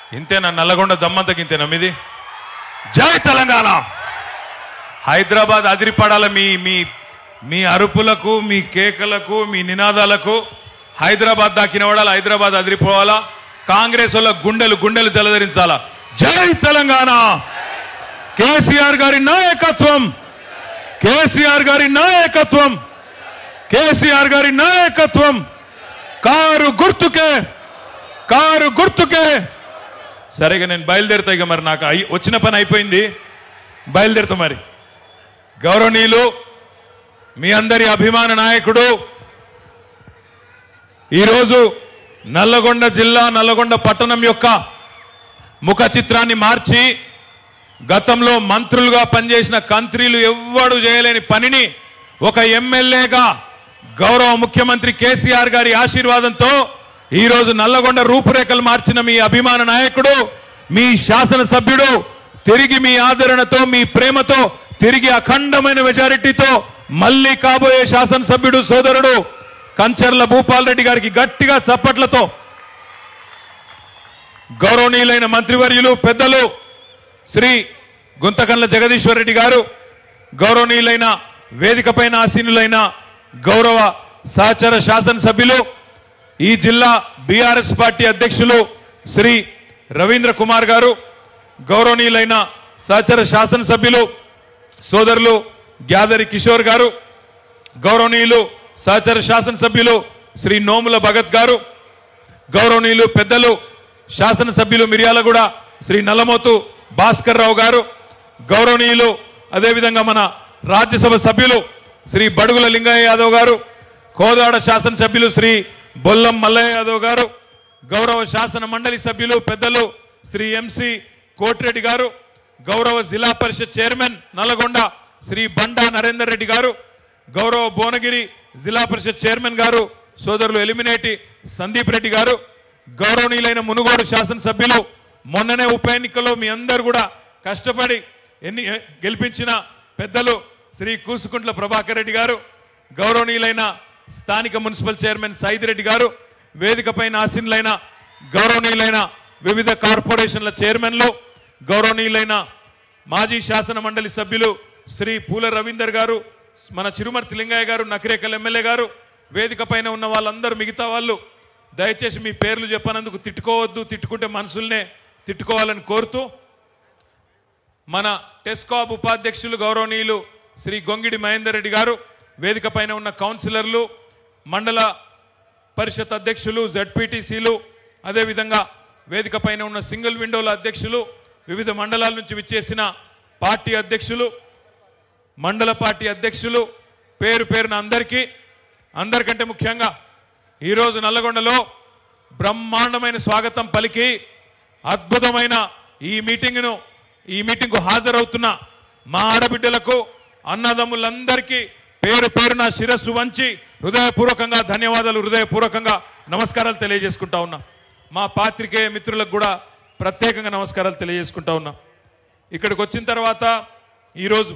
ఇంతేనా? నల్లగొండ దమ్మంతకి ఇంతేనా మీది? జై తెలంగాణ. హైదరాబాద్ అదిరిపడాల మీ మీ మీ అరుపులకు, మీ కేకలకు, మీ నినాదాలకు. హైదరాబాద్ దాకినవాడాలి, హైదరాబాద్ అదిరిపోవాలా. కాంగ్రెస్ వాళ్ళ గుండెలు గుండెలు జలధరించాలా. జై తెలంగాణ. కేసీఆర్ గారి నాయకత్వం, కేసీఆర్ గారి నాయకత్వం, కేసీఆర్ గారి నాయకత్వం. కారు గుర్తుకే, కారు గుర్తుకే. సరేగా నేను బయలుదేరుతా. ఇక మరి నాకు వచ్చిన పని అయిపోయింది, బయలుదేరుతా. మరి గౌరవనీయులు, మీ అందరి అభిమాన నాయకుడు ఈరోజు నల్లగొండ జిల్లా, నల్లగొండ పట్టణం యొక్క ముఖ చిత్రాన్ని మార్చి గతంలో మంత్రులుగా పనిచేసిన కంత్రీలు ఎవ్వడు చేయలేని పనిని ఒక ఎమ్మెల్యేగా గౌరవ ముఖ్యమంత్రి కేసీఆర్ గారి ఆశీర్వాదంతో ఈరోజు నల్లగొండ రూపురేఖలు మార్చిన మీ అభిమాన నాయకుడు, మీ శాసనసభ్యుడు తిరిగి మీ ఆదరణతో, మీ ప్రేమతో తిరిగి అఖండమైన మెజారిటీతో మళ్లీ కాబోయే శాసనసభ్యుడు సోదరుడు కంచర్ల భూపాల్ రెడ్డి గారికి గట్టిగా చప్పట్లతో గౌరవనీయులైన మంత్రివర్యులు పెద్దలు శ్రీ గుంతకండ్ల జగదీశ్వర్ రెడ్డి గారు, గౌరవనీయులైన వేదికపైన ఆసీనులైన గౌరవ సహచర శాసనసభ్యులు, ఈ జిల్లా బీఆర్ఎస్ పార్టీ అధ్యక్షులు శ్రీ రవీంద్ర కుమార్ గారు, గౌరవనీయులైన సహచర శాసనసభ్యులు సోదరులు గ్యాదరి కిషోర్ గారు, గౌరవనీయులు సహచర శాసనసభ్యులు శ్రీ నోముల భగత్ గారు, గౌరవనీయులు పెద్దలు శాసనసభ్యులు మిర్యాలగూడ శ్రీ నల్లమోతు భాస్కర్ రావు గారు, గౌరవనీయులు అదేవిధంగా మన రాజ్యసభ సభ్యులు శ్రీ బడుగుల లింగయ్య యాదవ్ గారు, కోదాడ శాసనసభ్యులు శ్రీ బొల్లం మల్లయ్య యాదవ్ గారు, గౌరవ శాసన మండలి సభ్యులు పెద్దలు శ్రీ ఎంసి కోటిరెడ్డి గారు, గౌరవ జిల్లా పరిషత్ చైర్మన్ నల్లగొండ శ్రీ బండా నరేందర్ రెడ్డి గారు, గౌరవ భువనగిరి జిల్లా పరిషత్ చైర్మన్ గారు సోదరులు ఎలిమినేటి సందీప్ రెడ్డి గారు, గౌరవనీయులైన మునుగోడు శాసనసభ్యులు మొన్ననే ఉప ఎన్నికల్లో మీ అందరూ కూడా కష్టపడి గెలిపించిన పెద్దలు శ్రీ కూసుకుంట్ల ప్రభాకర్ రెడ్డి గారు, గౌరవనీయులైన స్థానిక మున్సిపల్ చైర్మన్ సైద్ రెడ్డి గారు, వేదికపైన ఆసీనులైన గౌరవనీయులైన వివిధ కార్పొరేషన్ల చైర్మన్లు, గౌరవనీయులైన మాజీ శాసన మండలి సభ్యులు శ్రీ పూల రవీందర్ గారు, మన చిరుమర్తి లింగయ్య గారు, నకిరేకల్ ఎమ్మెల్యే గారు, వేదిక పైన ఉన్న వాళ్ళందరూ మిగతా వాళ్ళు దయచేసి మీ పేర్లు చెప్పనందుకు తిట్టుకోవద్దు, తిట్టుకుంటే మనుషుల్నే తిట్టుకోవాలని కోరుతూ మన టెస్కాబ్ ఉపాధ్యక్షులు గౌరవనీయులు శ్రీ గొంగిడి మహేందర్ రెడ్డి గారు, వేదిక పైన ఉన్న కౌన్సిలర్లు, మండల పరిషత్ అధ్యక్షులు, జడ్పీటీసీలు, అదేవిధంగా వేదిక పైన ఉన్న సింగిల్ విండోల అధ్యక్షులు, వివిధ మండలాల నుంచి విచ్చేసిన పార్టీ అధ్యక్షులు, మండల పార్టీ అధ్యక్షులు, పేరు పేరున అందరికంటే ముఖ్యంగా ఈరోజు నల్లగొండలో బ్రహ్మాండమైన స్వాగతం పలికి అద్భుతమైన ఈ మీటింగ్కు హాజరవుతున్న మా ఆడబిడ్డలకు, అన్నదమ్ములందరికీ పేరు పేరున శిరస్సు వంచి హృదయపూర్వకంగా ధన్యవాదాలు, హృదయపూర్వకంగా నమస్కారాలు తెలియజేసుకుంటా ఉన్నా. మా పాత్రికేయ మిత్రులకు కూడా ప్రత్యేకంగా నమస్కారాలు తెలియజేసుకుంటా ఉన్నా. ఇక్కడికి వచ్చిన తర్వాత ఈరోజు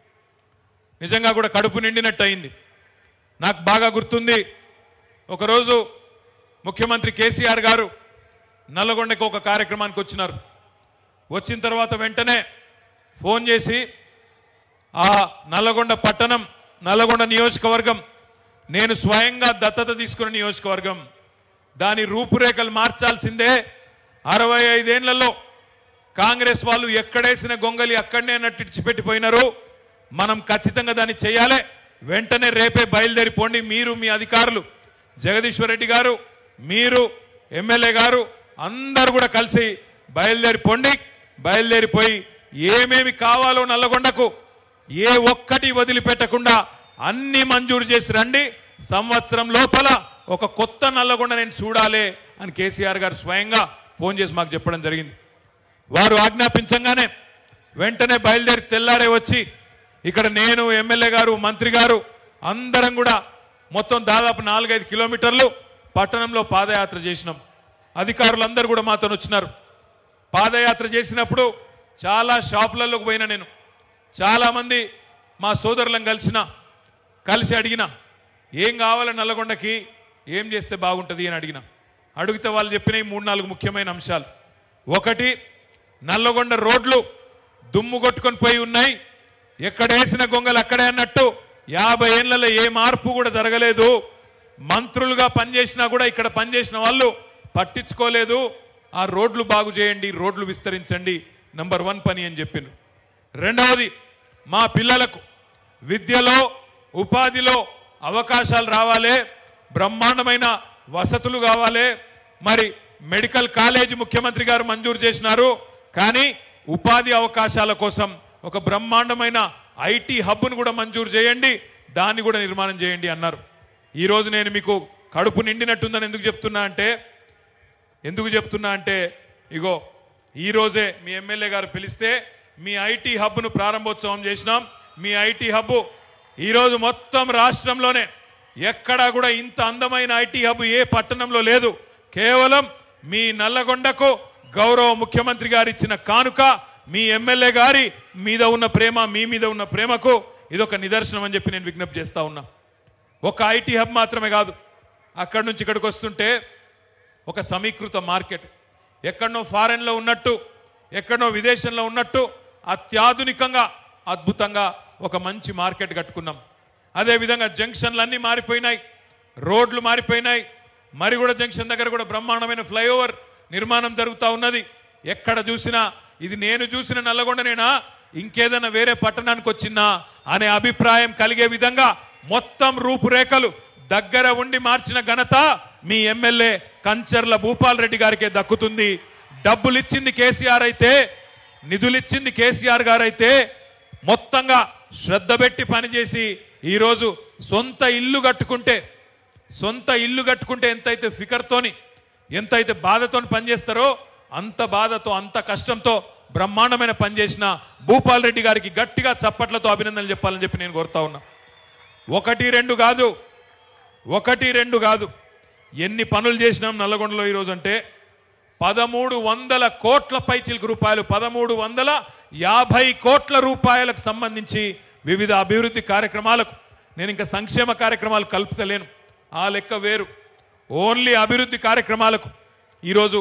నిజంగా కూడా కడుపు నిండినట్టు అయింది. నాకు బాగా గుర్తుంది, ఒకరోజు ముఖ్యమంత్రి కేసీఆర్ గారు నల్లగొండకు ఒక కార్యక్రమానికి వచ్చినారు. వచ్చిన తర్వాత వెంటనే ఫోన్ చేసి ఆ నల్లగొండ పట్టణం, నల్లగొండ నియోజకవర్గం నేను స్వయంగా దత్తత తీసుకున్న నియోజకవర్గం, దాని రూపురేఖలు మార్చాల్సిందే, 65 ఏళ్లలో కాంగ్రెస్ వాళ్ళు ఎక్కడేసిన గొంగలి అక్కడనే అన్నట్టు ఇచ్చిపెట్టిపోయినారు, మనం ఖచ్చితంగా దాన్ని చేయాలి, వెంటనే రేపే బయలుదేరిపోండి, మీరు మీ అధికారులు జగదీశ్వర్ రెడ్డి గారు, మీరు ఎమ్మెల్యే గారు అందరూ కూడా కలిసి బయలుదేరిపోండి, బయలుదేరిపోయి ఏమేమి కావాలో నల్లగొండకు ఏ ఒక్కటి వదిలిపెట్టకుండా అన్ని మంజూరు చేసి రండి, సంవత్సరం లోపల ఒక కొత్త నల్లగొండ నేను చూడాలి అని కేసీఆర్ గారు స్వయంగా ఫోన్ చేసి మాకు చెప్పడం జరిగింది. వారు ఆజ్ఞాపించంగానే వెంటనే బయలుదేరి తెల్లారే వచ్చి ఇక్కడ నేను, ఎమ్మెల్యే గారు, మంత్రి గారు అందరం కూడా మొత్తం దాదాపు 4-5 కిలోమీటర్లు పట్టణంలో పాదయాత్ర చేసినాం. అధికారులందరూ కూడా మాతో వచ్చినారు. పాదయాత్ర చేసినప్పుడు చాలా షాపులలోకి పోయినా, నేను చాలా మంది మా సోదరులను కలిసి అడిగిన ఏం కావాలి నల్లగొండకి, ఏం చేస్తే బాగుంటుంది అని అడిగితే వాళ్ళు చెప్పిన 3-4 ముఖ్యమైన అంశాలు. ఒకటి, నల్లగొండ రోడ్లు దుమ్ము కొట్టుకొని పోయి ఉన్నాయి. ఎక్కడేసిన గొంగలు అక్కడే అన్నట్టు 50 ఏళ్లలో ఏ మార్పు కూడా జరగలేదు. మంత్రులుగా పనిచేసినా కూడా ఇక్కడ పనిచేసిన వాళ్ళు పట్టించుకోలేదు. ఆ రోడ్లు బాగు చేయండి, రోడ్లు విస్తరించండి, నంబర్ 1 పని అని చెప్పిండ్రు. రెండవది, మా పిల్లలకు విద్యలో ఉపాధిలో అవకాశాలు రావాలి, బ్రహ్మాండమైన వసతులు కావాలి. మరి మెడికల్ కాలేజీ ముఖ్యమంత్రి గారు మంజూరు చేసినారు, కానీ ఉపాధి అవకాశాల కోసం ఒక బ్రహ్మాండమైన ఐటీ హబ్ను కూడా మంజూరు చేయండి, దాన్ని కూడా నిర్మాణం చేయండి అన్నారు. ఈరోజు నేను మీకు కడుపు నిండినట్టుందని ఎందుకు చెప్తున్నా అంటే ఇగో ఈరోజే మీ ఎమ్మెల్యే గారు పిలిస్తే మీ ఐటీ హబ్ను ప్రారంభోత్సవం చేసినాం. మీ ఐటీ హబ్ ఈరోజు మొత్తం రాష్ట్రంలోనే ఎక్కడా కూడా ఇంత అందమైన ఐటీ హబ్ ఏ పట్టణంలో లేదు. కేవలం మీ నల్లగొండకు గౌరవ ముఖ్యమంత్రి గారు ఇచ్చిన కానుక, మీ ఎమ్మెల్యే గారి మీద ఉన్న ప్రేమ, మీ మీద ఉన్న ప్రేమకు ఇదొక నిదర్శనం అని చెప్పి నేను విజ్ఞప్తి చేస్తా ఉన్నా. ఒక ఐటీ హబ్ మాత్రమే కాదు, అక్కడి నుంచి ఇక్కడికి వస్తుంటే ఒక సమీకృత మార్కెట్, ఎక్కడనో ఫారెన్లో ఉన్నట్టు, ఎక్కడనో విదేశంలో ఉన్నట్టు అత్యాధునికంగా అద్భుతంగా ఒక మంచి మార్కెట్ కట్టుకున్నాం. అదేవిధంగా జంక్షన్లన్నీ మారిపోయినాయి, రోడ్లు మారిపోయినాయి. మరిగూడ జంక్షన్ దగ్గర కూడా బ్రహ్మాండమైన ఫ్లైఓవర్ నిర్మాణం జరుగుతూ ఉన్నది. ఎక్కడ చూసినా ఇది నేను చూసిన నల్లగొండనేనా, ఇంకేదైనా వేరే పట్టణానికి వచ్చినా అనే అభిప్రాయం కలిగే విధంగా మొత్తం రూపురేఖలు దగ్గర ఉండి మార్చిన ఘనత మీ ఎమ్మెల్యే కంచర్ల భూపాల్ రెడ్డి గారికే దక్కుతుంది. డబ్బులిచ్చింది కేసీఆర్ అయితే, నిధులిచ్చింది కేసీఆర్ గారైతే, మొత్తంగా శ్రద్ధ పెట్టి పనిచేసి ఈరోజు సొంత ఇల్లు కట్టుకుంటే ఎంతైతే ఫికర్తోని, ఎంతైతే బాధతోని పనిచేస్తారో అంత బాధతో, అంత కష్టంతో బ్రహ్మాండమైన పనిచేసిన భూపాల్ రెడ్డి గారికి గట్టిగా చప్పట్లతో అభినందనలు చెప్పాలని చెప్పి నేను కోరుతా ఉన్నా. ఒకటి రెండు కాదు, ఎన్ని పనులు చేసినాం నల్లగొండలో ఈరోజు అంటే 1300 కోట్ల పైచిలకు రూపాయలు, 1350 కోట్ల రూపాయలకు సంబంధించి వివిధ అభివృద్ధి కార్యక్రమాలకు, నేను ఇంకా సంక్షేమ కార్యక్రమాలు కలుపుతలేను, ఆ లెక్క వేరు. ఓన్లీ అభివృద్ధి కార్యక్రమాలకు ఈరోజు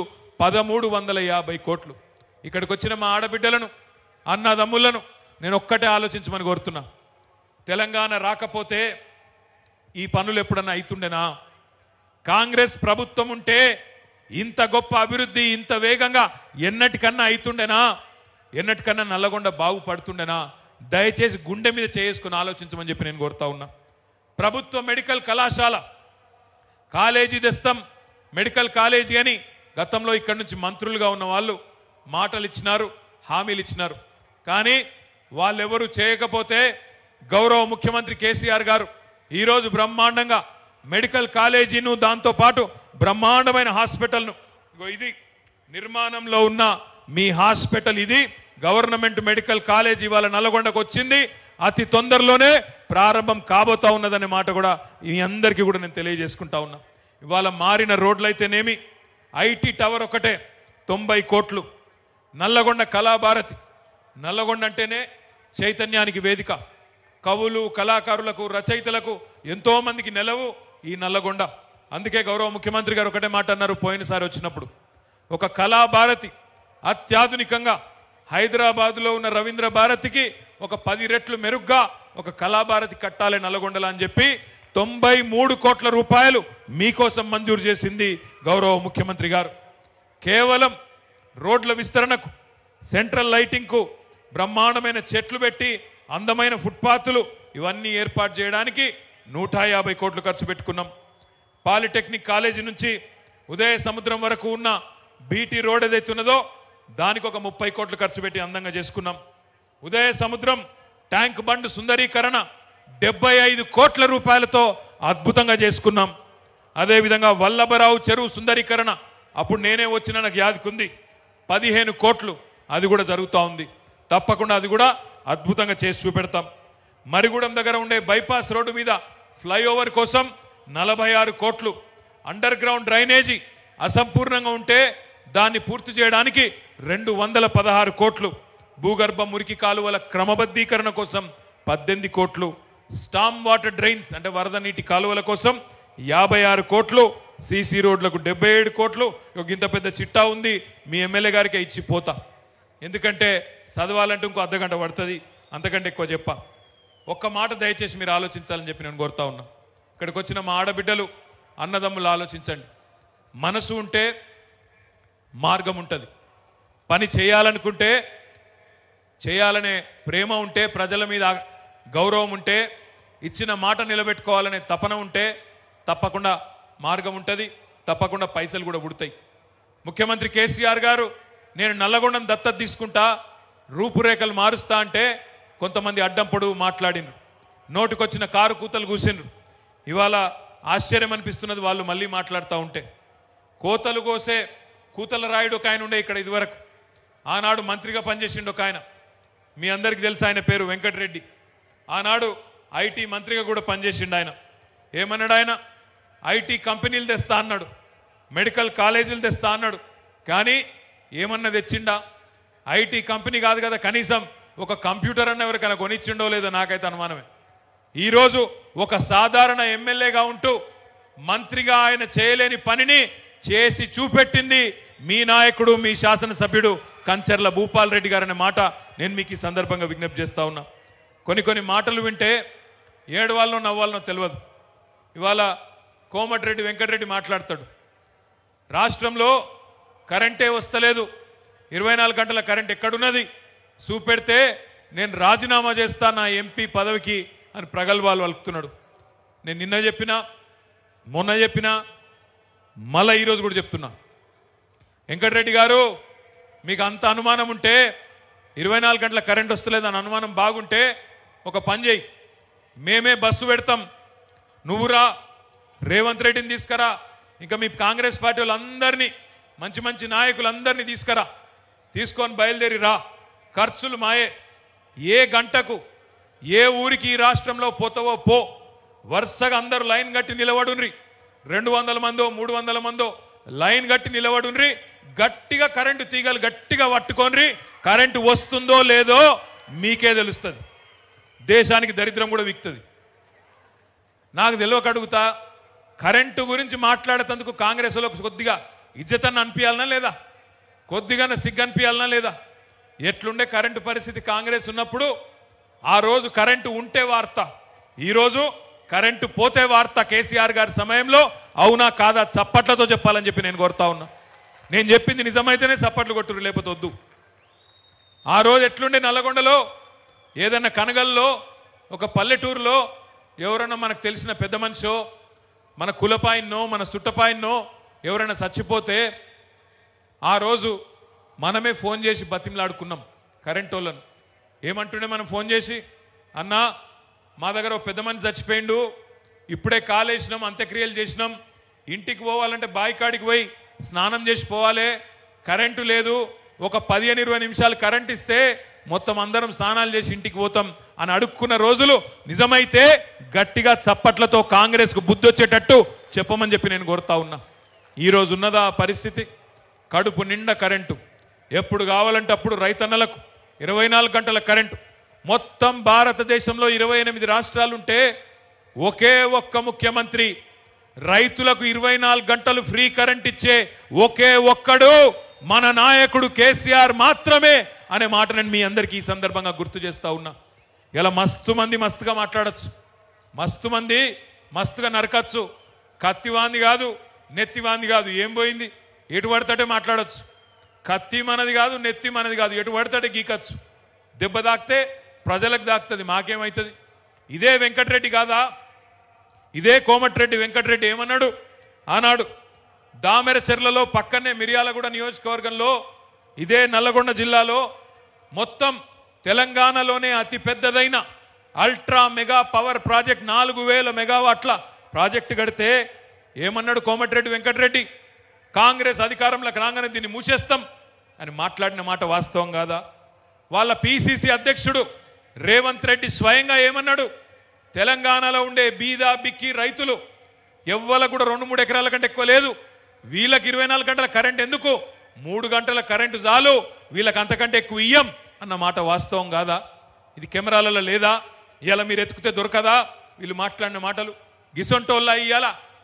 1350 కోట్లు. ఇక్కడికి వచ్చిన మా ఆడబిడ్డలను, అన్నదమ్ములను నేను ఒక్కటే ఆలోచించమని కోరుతున్నా. తెలంగాణ రాకపోతే ఈ పనులు ఎప్పుడన్నా అవుతుండేనా? కాంగ్రెస్ ప్రభుత్వం ఉంటే ఇంత గొప్ప అభివృద్ధి ఇంత వేగంగా ఎన్నటికన్నా అవుతుండేనా? ఎన్నటికన్నా నల్లగొండ బాగుపడుతుండేనా? దయచేసి గుండె మీద చేసుకుని ఆలోచించమని చెప్పి నేను కోరుతా ఉన్నా. ప్రభుత్వ మెడికల్ కళాశాల కాలేజీ తెస్తాం, మెడికల్ కాలేజీ అని గతంలో ఇక్కడి నుంచి మంత్రులుగా ఉన్న వాళ్ళు మాటలు ఇచ్చినారు, హామీలు ఇచ్చినారు. కానీ వాళ్ళెవరూ చేయకపోతే గౌరవ ముఖ్యమంత్రి కేసీఆర్ గారు ఈరోజు బ్రహ్మాండంగా మెడికల్ కాలేజీను, దాంతో పాటు బ్రహ్మాండమైన హాస్పిటల్ను, ఇది నిర్మాణంలో ఉన్న మీ హాస్పిటల్, ఇది గవర్నమెంట్ మెడికల్ కాలేజీ ఇవాళ నల్లగొండకు వచ్చింది. అతి తొందరలోనే ప్రారంభం కాబోతా ఉన్నదనే మాట కూడా ఈ అందరికీ కూడా నేను తెలియజేసుకుంటా ఉన్నా. ఇవాళ మారిన రోడ్లైతేనేమి, ఐటీ టవర్ ఒకటే 90 కోట్లు, నల్లగొండ కళాభారతి, నల్లగొండ అంటేనే చైతన్యానికి వేదిక, కవులు, కళాకారులకు, రచయితలకు ఎంతో మందికి నెలవు ఈ నల్లగొండ. అందుకే గౌరవ ముఖ్యమంత్రి గారు ఒకటే మాట అన్నారు పోయినసారి వచ్చినప్పుడు, ఒక కళాభారతి అత్యాధునికంగా హైదరాబాద్లో ఉన్న రవీంద్ర భారతికి ఒక 10 రెట్లు మెరుగ్గా ఒక కళాభారతి కట్టాలి నల్లగొండలా అని చెప్పి 93 కోట్ల రూపాయలు మీకోసం మంజూరు చేసింది గౌరవ ముఖ్యమంత్రి గారు. కేవలం రోడ్ల విస్తరణకు, సెంట్రల్ లైటింగ్కు, బ్రహ్మాండమైన చెట్లు పెట్టి అందమైన ఫుట్పాత్లు ఇవన్నీ ఏర్పాటు చేయడానికి 150 కోట్లు ఖర్చు పెట్టుకున్నాం. పాలిటెక్నిక్ కాలేజీ నుంచి ఉదయ సముద్రం వరకు ఉన్న బీటీ రోడ్ ఏదైతే ఉన్నదో దానికి ఒక 30 కోట్లు ఖర్చు పెట్టి అందంగా చేసుకున్నాం. ఉదయ సముద్రం ట్యాంక్ బండ్ సుందరీకరణ 75 కోట్ల రూపాయలతో అద్భుతంగా చేసుకున్నాం. అదేవిధంగా వల్లభరావు చెరువు సుందరీకరణ అప్పుడు నేనే వచ్చిన నాకు యాదకుంది 15 కోట్లు, అది కూడా జరుగుతూ ఉంది. తప్పకుండా అది కూడా అద్భుతంగా చేసి చూపెడతాం. మరిగూడెం దగ్గర ఉండే బైపాస్ రోడ్డు మీద ఫ్లైఓవర్ కోసం 46 కోట్లు, అండర్ గ్రౌండ్ డ్రైనేజీ అసంపూర్ణంగా ఉంటే దాన్ని పూర్తి చేయడానికి 216 కోట్లు, భూగర్భ మురికి కాలువల క్రమబద్ధీకరణ కోసం 18 కోట్లు, స్టామ్ వాటర్ డ్రైన్స్ అంటే వరద నీటి కాలువల కోసం 56 కోట్లు, సీసీ రోడ్లకు 77 కోట్లు, ఇంత పెద్ద చిట్టా ఉంది, మీ ఎమ్మెల్యే గారికి ఇచ్చి పోతా. ఎందుకంటే చదవాలంటే ఇంకో అర్ధగంట పడుతుంది, అంతకంటే ఎక్కువ చెప్పా. ఒక్క మాట దయచేసి మీరు ఆలోచించాలని చెప్పి నేను కోరుతా ఉన్నా. ఇక్కడికి వచ్చిన మా ఆడబిడ్డలు అన్నదమ్ములు ఆలోచించండి. మనసు ఉంటే మార్గం ఉంటుంది. పని చేయాలనుకుంటే, చేయాలనే ప్రేమ ఉంటే, ప్రజల మీద గౌరవం ఉంటే, ఇచ్చిన మాట నిలబెట్టుకోవాలనే తపన ఉంటే తప్పకుండా మార్గం ఉంటుంది, తప్పకుండా పైసలు కూడా పుడతాయి. ముఖ్యమంత్రి కేసీఆర్ గారు నేను నల్లగొండను దత్తత తీసుకుంటా, రూపురేఖలు మారుస్తా అంటే కొంతమంది అడ్డం పొడుగు మాట్లాడినరు, నోటికొచ్చిన కారు కూతలు కూసిండ్రు. ఇవాళ ఆశ్చర్యం అనిపిస్తున్నది వాళ్ళు మళ్ళీ మాట్లాడుతూ ఉంటే. కోతలు కోసే కూతల రాయుడు ఒక ఆయన ఉండే ఇక్కడ ఇదివరకు, ఆనాడు మంత్రిగా పనిచేసిండు ఒక ఆయన, మీ అందరికీ తెలుసు ఆయన పేరు వెంకటరెడ్డి. ఆనాడు ఐటీ మంత్రిగా కూడా పనిచేసిండు ఆయన. ఏమన్నాడు ఆయన? ఐటీ కంపెనీలు తెస్తా అన్నాడు, మెడికల్ కాలేజీలు తెస్తా అన్నాడు. కానీ ఏమన్నా తెచ్చిండా? ఐటీ కంపెనీ కాదు కదా, కనీసం ఒక కంప్యూటర్ అన్న ఎవరికైనా కొనిచ్చిండో లేదో నాకైతే అనుమానమే. ఈరోజు ఒక సాధారణ ఎమ్మెల్యేగా ఉంటూ మంత్రిగా ఆయన చేయలేని పనిని చేసి చూపెట్టింది మీ నాయకుడు, మీ శాసనసభ్యుడు కంచర్ల భూపాల్ రెడ్డి గారనే మాట నేను మీకు ఈ సందర్భంగా విజ్ఞప్తి చేస్తా ఉన్నా. కొన్ని మాటలు వింటే ఏడవాళ్ళనో నవ్వాలనో తెలియదు. ఇవాళ కోమటిరెడ్డి వెంకటరెడ్డి మాట్లాడతాడు, రాష్ట్రంలో కరెంటే వస్తలేదు, 24 గంటల కరెంట్ ఎక్కడున్నది చూపెడితే నేను రాజీనామా చేస్తా నా ఎంపీ పదవికి అని ప్రగల్భాలు వలుపుతున్నాడు. నేను నిన్న చెప్పినా, మొన్న చెప్పినా, మళ్ళా ఈరోజు కూడా చెప్తున్నా, వెంకటరెడ్డి గారు మీకు అంత అనుమానం ఉంటే, 24 గంటల కరెంట్ వస్తలేదని అనుమానం బాగుంటే ఒక పని చేయి, మేమే బస్సు పెడతాం, నువ్వురా, రేవంత్ రెడ్డిని తీసుకురా, ఇంకా మీ కాంగ్రెస్ పార్టీ వాళ్ళందరినీ, మంచి నాయకులందరినీ తీసుకొని బయలుదేరి రా, ఖర్చులు మాయే, ఏ గంటకు ఏ ఊరికి ఈ రాష్ట్రంలో పోతావో పో, వరుసగా అందరూ లైన్ కట్టి నిలబడుండ్రి, 200 మందో 300 మందో లైన్ కట్టి నిలబడుండ్రి, గట్టిగా కరెంటు తీగలు గట్టిగా పట్టుకోండి, కరెంటు వస్తుందో లేదో మీకే తెలుస్తుంది, దేశానికి దరిద్రం కూడా విక్తుంది. నాకు తెలియక అడుగుతా, కరెంటు గురించి మాట్లాడేందుకు కాంగ్రెస్ వాళ్ళకు కొద్దిగా ఇజ్జతన్న అనిపించాలనా లేదా? కొద్దిగా సిగ్గు అనిపించాలనా లేదా? ఎట్లుండే కరెంటు పరిస్థితి కాంగ్రెస్ ఉన్నప్పుడు? ఆ రోజు కరెంటు ఉంటే వార్త, ఈరోజు కరెంటు పోతే వార్త. కేసీఆర్ గారి సమయంలో అవునా కాదా చప్పట్లతో చెప్పాలని చెప్పి నేను కోరుతా ఉన్నా. నేను చెప్పింది నిజమైతేనే చప్పట్లు కొట్టురు, లేకపోతే వద్దు. ఆ రోజు ఎట్లుండే నల్లగొండలో, ఏదన్నా కనగల్లో, ఒక పల్లెటూరులో ఎవరన్నా మనకు తెలిసిన పెద్ద మనిషో, మన కులపాయిన్నో, మన సుట్టపాయిన్నో ఎవరైనా చచ్చిపోతే ఆ రోజు మనమే ఫోన్ చేసి బతిమలాడుకున్నాం కరెంట్ వాళ్ళను. ఏమంటుండే మనం ఫోన్ చేసి, అన్నా మా దగ్గర ఒక పెద్ద మనిషి చచ్చిపోయిండు, ఇప్పుడే కాలేసినాం, అంత్యక్రియలు చేసినాం, ఇంటికి పోవాలంటే బాయికాడికి పోయి స్నానం చేసి పోవాలి, కరెంటు లేదు, ఒక 15-20 నిమిషాలు కరెంట్ ఇస్తే మొత్తం అందరం స్నానాలు చేసి ఇంటికి పోతాం అని అడుక్కున్న రోజులు నిజమైతే గట్టిగా చప్పట్లతో కాంగ్రెస్కు బుద్ధి వచ్చేటట్టు చెప్పమని చెప్పి నేను కోరుతా ఉన్నా. ఈరోజు ఉన్నదా పరిస్థితి? కడుపు నిండా కరెంటు, ఎప్పుడు కావాలంటే అప్పుడు రైతన్నలకు 24 గంటల కరెంటు. మొత్తం భారతదేశంలో 28 రాష్ట్రాలుంటే ఒకే ఒక్క ముఖ్యమంత్రి రైతులకు 24 గంటలు ఫ్రీ కరెంట్ ఇచ్చే ఒకే ఒక్కడు మన నాయకుడు కేసీఆర్ మాత్రమే అనే మాట నేను మీ అందరికీ ఈ సందర్భంగా గుర్తు చేస్తా ఉన్నా. ఇలా మస్తు మంది మస్తుగా మాట్లాడచ్చు, మస్తు మంది మస్తుగా నరకచ్చు, కత్తివాంది కాదు, నెత్తివాంది కాదు, ఏం పోయింది, ఎటు పడతాడే మాట్లాడచ్చు. కత్తి మనది కాదు, నెత్తి మనది కాదు, ఎటు పడతాడే గీకచ్చు. దెబ్బ దాకితే ప్రజలకు దాకుతుంది, మాకేమవుతుంది? ఇదే వెంకటరెడ్డి కాదా, ఇదే కోమటిరెడ్డి వెంకటరెడ్డి ఏమన్నాడు ఆనాడు? దామెరచెర్లలో పక్కనే మిర్యాలగూడ నియోజకవర్గంలో, ఇదే నల్లగొండ జిల్లాలో, మొత్తం తెలంగాణలోనే అతి పెద్దదైన అల్ట్రా మెగా పవర్ ప్రాజెక్ట్ 4000 మెగావాట్ల ప్రాజెక్టు కడితే ఏమన్నాడు కోమటిరెడ్డి వెంకటరెడ్డి? కాంగ్రెస్ అధికారంలోకి రాగానే దీన్ని మూసేస్తాం అని మాట్లాడిన మాట వాస్తవం కాదా? వాళ్ళ పిసిసి అధ్యక్షుడు రేవంత్ రెడ్డి స్వయంగా ఏమన్నాడు? తెలంగాణలో ఉండే బీదా బిక్కి రైతులు ఎవ్వల కూడా 2-3 ఎకరాల కంటే ఎక్కువ లేదు, వీళ్ళకి 24 గంటల కరెంట్ ఎందుకు, 3 గంటల కరెంటు చాలు, వీళ్ళకి అంతకంటే ఎక్కువ ఇయ్యం అన్న మాట వాస్తవం కాదా? ఇది కెమెరాలలో లేదా? ఇలా మీరు ఎత్తుకుతే దొరకదా వీళ్ళు మాట్లాడిన మాటలు? గిసొంటోళ్ళ ఇయ్యాల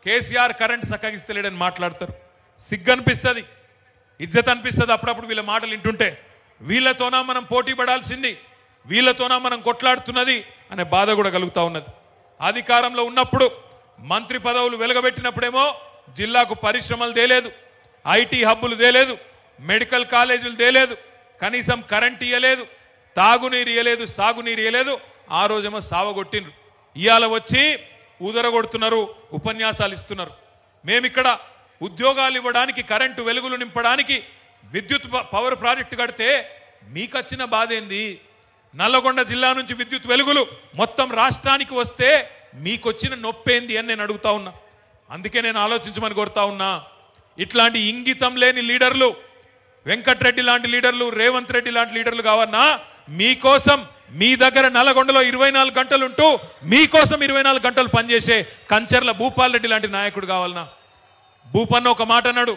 కేసీఆర్ కరెంట్ సక్కగిస్తలేడని మాట్లాడతారు. సిగ్గు అనిపిస్తుంది, ఇజ్జత్ అనిపిస్తుంది అప్పుడప్పుడు వీళ్ళ మాటలు వింటుంటే. వీళ్ళతోనా మనం పోటీ పడాల్సింది, వీళ్ళతోనా మనం కొట్లాడుతున్నది అనే బాధ కూడా కలుగుతా ఉన్నది. అధికారంలో ఉన్నప్పుడు మంత్రి పదవులు వెలగబెట్టినప్పుడేమో జిల్లాకు పరిశ్రమలు తేలేదు, ఐటీ హబ్బులు తేలేదు, మెడికల్ కాలేజీలు తేలేదు, కనీసం కరెంట్ ఇయ్యలేదు, తాగునీరు ఇయ్యలేదు, సాగునీరు ఇయ్యలేదు. ఆ రోజేమో సావగొట్టిండ్రు. ఇవాళ వచ్చి ఊదరగొడుతున్నారు, ఉపన్యాసాలు ఇస్తున్నారు. మేమిక్కడ ఉద్యోగాలు ఇవ్వడానికి, కరెంటు వెలుగులు నింపడానికి విద్యుత్ పవర్ ప్రాజెక్టు కడితే మీకొచ్చిన బాధ ఏంది? నల్లగొండ జిల్లా నుంచి విద్యుత్ వెలుగులు మొత్తం రాష్ట్రానికి వస్తే మీకొచ్చిన నొప్పేంది అని నేను అడుగుతా ఉన్నా. అందుకే నేను ఆలోచించమని కోరుతా ఉన్నా. ఇట్లాంటి ఇంగితం లేని లీడర్లు, వెంకట్రెడ్డి లాంటి లీడర్లు, రేవంత్ రెడ్డి లాంటి లీడర్లు కావన్నా మీకోసం మీ దగ్గర నల్లగొండలో 24 గంటలుంటూ మీకోసం 24 గంటలు పనిచేసే కంచర్ల భూపాల్ రెడ్డి లాంటి నాయకుడు కావాలన్నా. భూపన్న ఒక మాట అన్నాడు,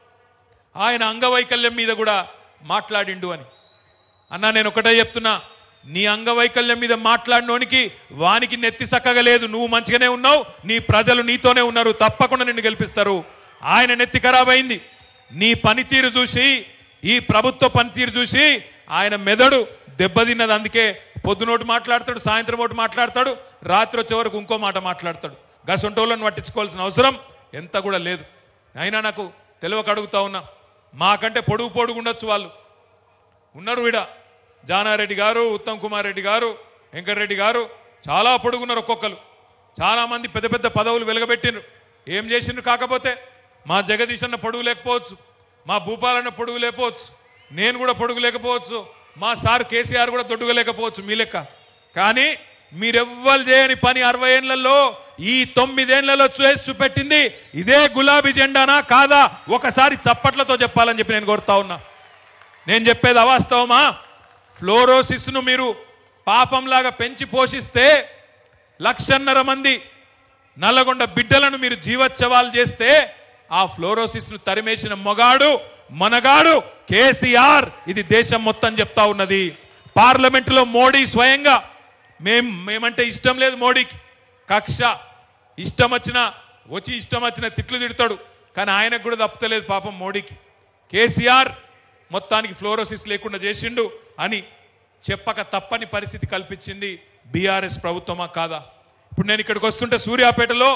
ఆయన అంగవైకల్యం మీద కూడా మాట్లాడిండు అని. అన్నా నేను ఒకటే చెప్తున్నా, నీ అంగవైకల్యం మీద మాట్లాడినోనికి వానికి నెత్తి సక్కగా లేదు. నువ్వు మంచిగానే ఉన్నావు, నీ ప్రజలు నీతోనే ఉన్నారు, తప్పకుండా నిన్ను గెలిపిస్తారు. ఆయన నెత్తి ఖరాబ్ అయింది. నీ పనితీరు చూసి, ఈ ప్రభుత్వ పనితీరు చూసి ఆయన మెదడు దెబ్బతిన్నది. అందుకే పొద్దునోటి మాట్లాడతాడు, సాయంత్రం ఒకటి మాట్లాడతాడు, రాత్రి వచ్చే వరకు ఇంకో మాట మాట్లాడతాడు. గసొంటోళ్ళను పట్టించుకోవాల్సిన అవసరం ఎంత కూడా లేదు. అయినా నాకు తెలియక అడుగుతా ఉన్నా, మాకంటే పొడుగు ఉండొచ్చు, వాళ్ళు ఉన్నారు వీడ. జానారెడ్డి గారు, ఉత్తమ్ కుమార్ రెడ్డి గారు, వెంకటరెడ్డి గారు చాలా పొడుగున్నారు. ఒక్కొక్కరు చాలా మంది పెద్ద పెద్ద పదవులు వెలగబెట్టిండ్రు. ఏం చేసిండ్రు? కాకపోతే మా జగదీష్ అన్న పొడుగు లేకపోవచ్చు, మా భూపాలన్న పొడుగు లేకపోవచ్చు, నేను కూడా పొడుగు లేకపోవచ్చు, మా సార్ కేసీఆర్ కూడా దొడ్డుగా లేకపోవచ్చు మీ లెక్క. కానీ మీరెవ్వరు చేయని పని 60 ఏళ్లలో ఈ 9 ఏళ్లలో చూపెట్టింది ఇదే గులాబీ జెండానా కాదా? ఒకసారి చప్పట్లతో చెప్పాలని చెప్పి నేను కోరుతా ఉన్నా. నేను చెప్పేది అవాస్తవమా? ఫ్లోరోసిస్ ను మీరు పాపంలాగా పెంచి పోషిస్తే 1,50,000 మంది నల్లగొండ బిడ్డలను మీరు జీవోత్సవాలు చేస్తే ఆ ఫ్లోరోసిస్ ను తరిమేసిన మొగాడు మనగాడు కేసీఆర్. ఇది దేశం మొత్తం చెప్తా ఉన్నది. పార్లమెంటులో మోడీ స్వయంగా మేమంటే ఇష్టం లేదు మోడీకి, కక్ష, ఇష్టం వచ్చిన తిట్లు తిడతాడు. కానీ ఆయనకు కూడా తప్పుతలేదు పాపం మోడీకి. కేసీఆర్ మొత్తానికి ఫ్లోరోసిస్ లేకుండా చేసిండు అని చెప్పక తప్పని పరిస్థితి కల్పించింది బీఆర్ఎస్ ప్రభుత్వమా కాదా? ఇప్పుడు నేను ఇక్కడికి వస్తుంటే సూర్యాపేటలో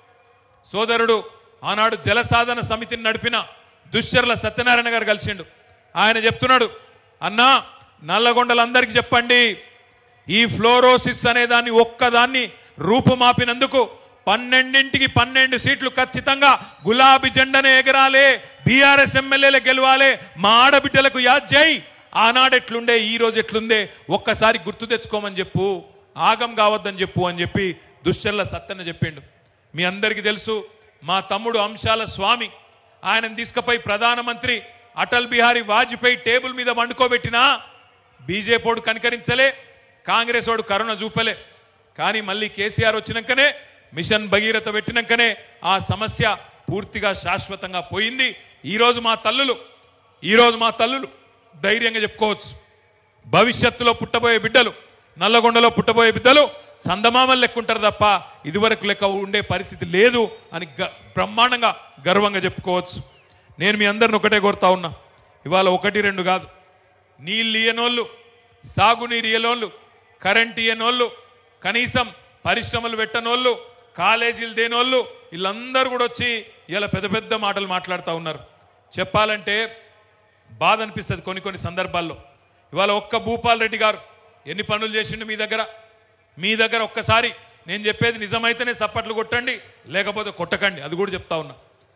సోదరుడు ఆనాడు జలసాధన సమితిని నడిపిన దుశ్చర్ల సత్యనారాయణ గారు కలిసిండు. ఆయన చెప్తున్నాడు, అన్నా నల్లగొండలందరికీ చెప్పండి, ఈ ఫ్లోరోసిస్ అనే దాన్ని ఒక్కదాన్ని రూపుమాపినందుకు 12ంటికి 12 సీట్లు ఖచ్చితంగా గులాబీ జెండనే ఎగరాలే, బీఆర్ఎస్ ఎమ్మెల్యేలు గెలవాలే, మా ఆడబిడ్డలకు యాద్ చేయి. ఆనాడు ఎట్లుండే, ఈ రోజు ఎట్లుందే ఒక్కసారి గుర్తు తెచ్చుకోమని చెప్పు, ఆగం కావద్దని చెప్పు అని చెప్పి దుశ్చర్ల సత్తన్న చెప్పిండు. మీ అందరికీ తెలుసు, మా తమ్ముడు అంశాల స్వామి ఆయనను తీసుకుపోయి ప్రధానమంత్రి అటల్ బిహారీ వాజ్పేయి టేబుల్ మీద వండుకోబెట్టినా బీజేపీ వాడు కనికరించలే, కాంగ్రెస్ వాడు కరుణ చూపలే. కానీ మళ్ళీ కేసీఆర్ వచ్చినాకనే, మిషన్ భగీరథ పెట్టినాకనే ఆ సమస్య పూర్తిగా శాశ్వతంగా పోయింది. ఈరోజు మా తల్లులు ధైర్యంగా చెప్పుకోవచ్చు, భవిష్యత్తులో పుట్టబోయే బిడ్డలు, నల్లగొండలో పుట్టబోయే బిడ్డలు సందమామలు లెక్కుంటారు తప్ప ఇదివరకు లెక్క ఉండే పరిస్థితి లేదు అని బ్రహ్మాండంగా గర్వంగా చెప్పుకోవచ్చు. నేను మీ అందరిని ఒకటే కోరుతా ఉన్నా, ఇవాళ 1, 2 కాదు, నీళ్ళు ఇయ్యనోళ్ళు, సాగునీరు ఇయ్యనోళ్ళు, కరెంట్ ఇయ్యనోళ్ళు, కనీసం పరిశ్రమలు పెట్టనోళ్ళు, కాలేజీలు దేనోళ్ళు, వీళ్ళందరూ కూడా వచ్చి ఇలా పెద్ద పెద్ద మాటలు మాట్లాడుతూ ఉన్నారు. చెప్పాలంటే బాధ అనిపిస్తుంది కొన్ని సందర్భాల్లో. ఇవాళ ఒక్క భూపాల్ రెడ్డి గారు ఎన్ని పనులు చేసిండు మీ దగ్గర ఒక్కసారి నేను చెప్పేది నిజమైతేనే చప్పట్లు కొట్టండి, లేకపోతే కొట్టకండి. అది కూడా చెప్తా ఉన్నా.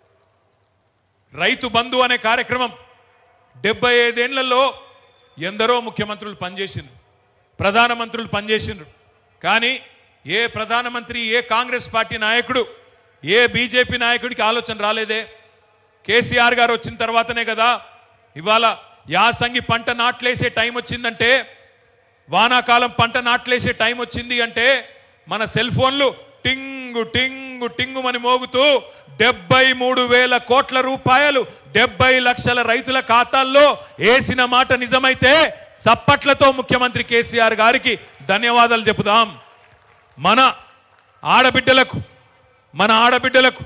రైతు బంధు అనే కార్యక్రమం 75 ఏళ్లలో ఎందరో ముఖ్యమంత్రులు పనిచేసిండ్రు, ప్రధానమంత్రులు పనిచేసిండ్రు. కానీ ఏ ప్రధానమంత్రి, ఏ కాంగ్రెస్ పార్టీ నాయకుడు, ఏ బీజేపీ నాయకుడికి ఆలోచన రాలేదే. కేసీఆర్ గారు వచ్చిన తర్వాతనే కదా ఇవాళ యాసంగి పంట నాట్లేసే టైం వచ్చిందంటే, వానాకాలం పంట నాట్లేసే టైం వచ్చింది అంటే మన సెల్ ఫోన్లు టింగు టింగు టింగుమని మోగుతూ 73,000 కోట్ల రూపాయలు 70 లక్షల రైతుల ఖాతాల్లో వేసిన మాట నిజమైతే చప్పట్లతో ముఖ్యమంత్రి కేసీఆర్ గారికి ధన్యవాదాలు చెబుదాం. మన ఆడబిడ్డలకు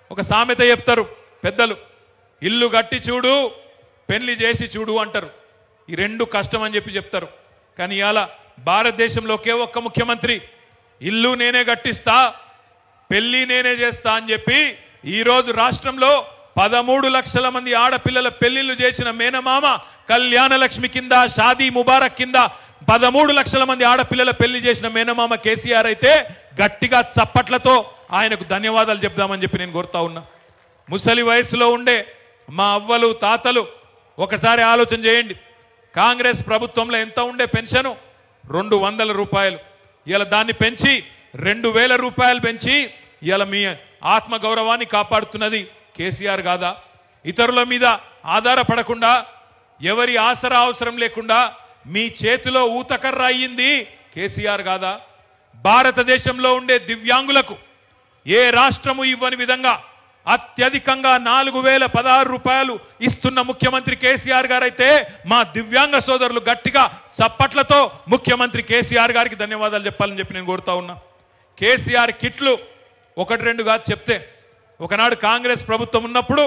ఒక సామెత చెప్తారు పెద్దలు, ఇల్లు కట్టి చూడు పెళ్లి చేసి చూడు అంటారు. ఈ రెండు కష్టం అని చెప్పి చెప్తారు. కానీ ఇవాళ భారతదేశంలో ఒకే ఒక్క ముఖ్యమంత్రి ఇల్లు నేనే కట్టిస్తా పెళ్లి నేనే చేస్తా అని చెప్పి ఈరోజు రాష్ట్రంలో 13 లక్షల మంది ఆడపిల్లల పెళ్లిళ్లు చేసిన మేనమామ, కళ్యాణ లక్ష్మి కింద, షాదీ ముబారక్ కింద 13 లక్షల మంది ఆడపిల్లల పెళ్లి చేసిన మేనమామ కేసీఆర్ అయితే గట్టిగా చప్పట్లతో ఆయనకు ధన్యవాదాలు చెప్దామని చెప్పి నేను కోరుతా ఉన్నా. ముసలి వయసులో ఉండే మా అవ్వలు తాతలు ఒకసారి ఆలోచన చేయండి. కాంగ్రెస్ ప్రభుత్వంలో ఎంత ఉండే పెన్షన్? 200 రూపాయలు. ఇలా దాన్ని పెంచి 2000 రూపాయలు పెంచి ఇలా మీ ఆత్మగౌరవాన్ని కాపాడుతున్నది కేసీఆర్ కాదా? ఇతరుల మీద ఆధారపడకుండా, ఎవరి ఆసరా అవసరం లేకుండా మీ చేతిలో ఊతకర్ర అయ్యింది కేసీఆర్ కాదా? భారతదేశంలో ఉండే దివ్యాంగులకు ఏ రాష్ట్రము ఇవ్వని విధంగా అత్యధికంగా 4016 రూపాయలు ఇస్తున్న ముఖ్యమంత్రి కేసీఆర్ గారైతే మా దివ్యాంగ సోదరులు గట్టిగా చప్పట్లతో ముఖ్యమంత్రి కేసీఆర్ గారికి ధన్యవాదాలు చెప్పాలని చెప్పి నేను కోరుతా ఉన్నా. కేసీఆర్ కిట్లు 1-2 కాదు చెప్తే, ఒకనాడు కాంగ్రెస్ ప్రభుత్వం ఉన్నప్పుడు